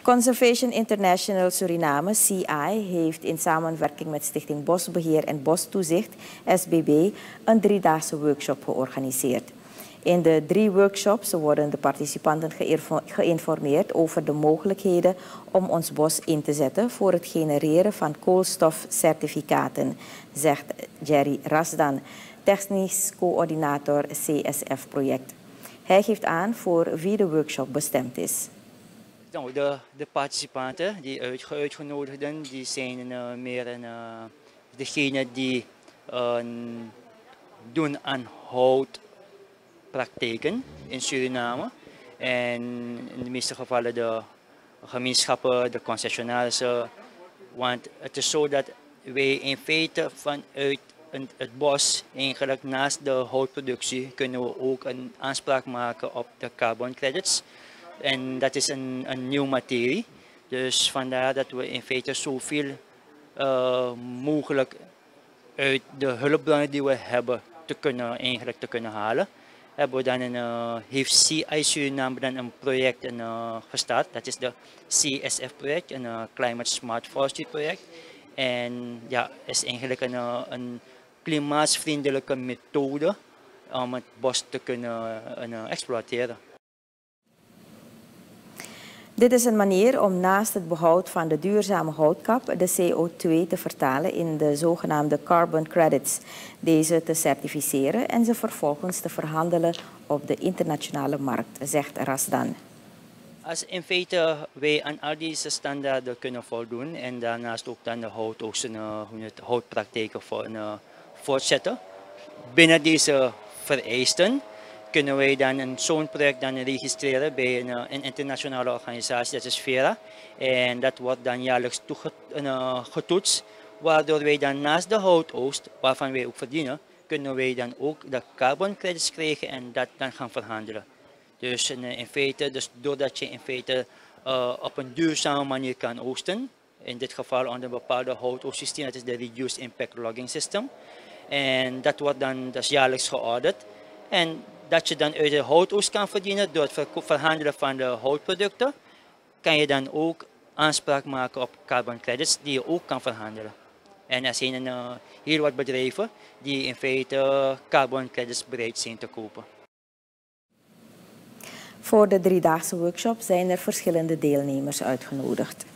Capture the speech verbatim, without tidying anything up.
Conservation International Suriname, C I, heeft in samenwerking met Stichting Bosbeheer en Bostoezicht, S B B, een driedaagse workshop georganiseerd. In de drie workshops worden de participanten geïnformeerd over de mogelijkheden om ons bos in te zetten voor het genereren van koolstofcertificaten, zegt Jerry Rasdan, technisch coördinator C S F-project. Hij geeft aan voor wie de workshop bestemd is. Nou, de, de participanten, die uitgenodigden, die zijn uh, meer uh, degene die uh, doen aan houtpraktijken in Suriname. En in de meeste gevallen de gemeenschappen, de concessionarissen. Want het is zo dat wij in feite vanuit het bos, eigenlijk naast de houtproductie, kunnen we ook een aanspraak maken op de carbon credits. En dat is een, een nieuwe materie. Dus vandaar dat we in feite zoveel uh, mogelijk uit de hulpbronnen die we hebben te kunnen, eigenlijk te kunnen halen. Hebben we dan een, uh, heeft C I Suriname dan een project een, uh, gestart. Dat is de C S F-project, een uh, Climate Smart Forestry project. En ja, is eigenlijk een, uh, een klimaatvriendelijke methode om het bos te kunnen uh, exploiteren. Dit is een manier om naast het behoud van de duurzame houtkap de C O twee te vertalen in de zogenaamde carbon credits, deze te certificeren en ze vervolgens te verhandelen op de internationale markt, zegt Rasdan. Als in feite wij aan al deze standaarden kunnen voldoen en daarnaast ook dan de houtoogsten, uh, houtpraktijken voor, uh, voortzetten, binnen deze vereisten kunnen wij dan een zo'n project dan registreren bij een, een internationale organisatie, dat is Vera. En dat wordt dan jaarlijks toegetoetst, waardoor wij dan naast de houtoogst, waarvan wij ook verdienen, kunnen wij dan ook de carbon credits krijgen en dat dan gaan verhandelen. Dus in, in feite, dus doordat je in feite uh, op een duurzame manier kan oogsten, in dit geval onder een bepaalde houtoogstsysteem, dat is de Reduced Impact Logging System. En dat wordt dan dus jaarlijks geaudit. En dat je dan uit de houtoogst kan verdienen door het verhandelen van de houtproducten, kan je dan ook aanspraak maken op carbon credits die je ook kan verhandelen. En er zijn uh, heel wat bedrijven die in feite carbon credits bereid zijn te kopen. Voor de driedaagse workshop zijn er verschillende deelnemers uitgenodigd.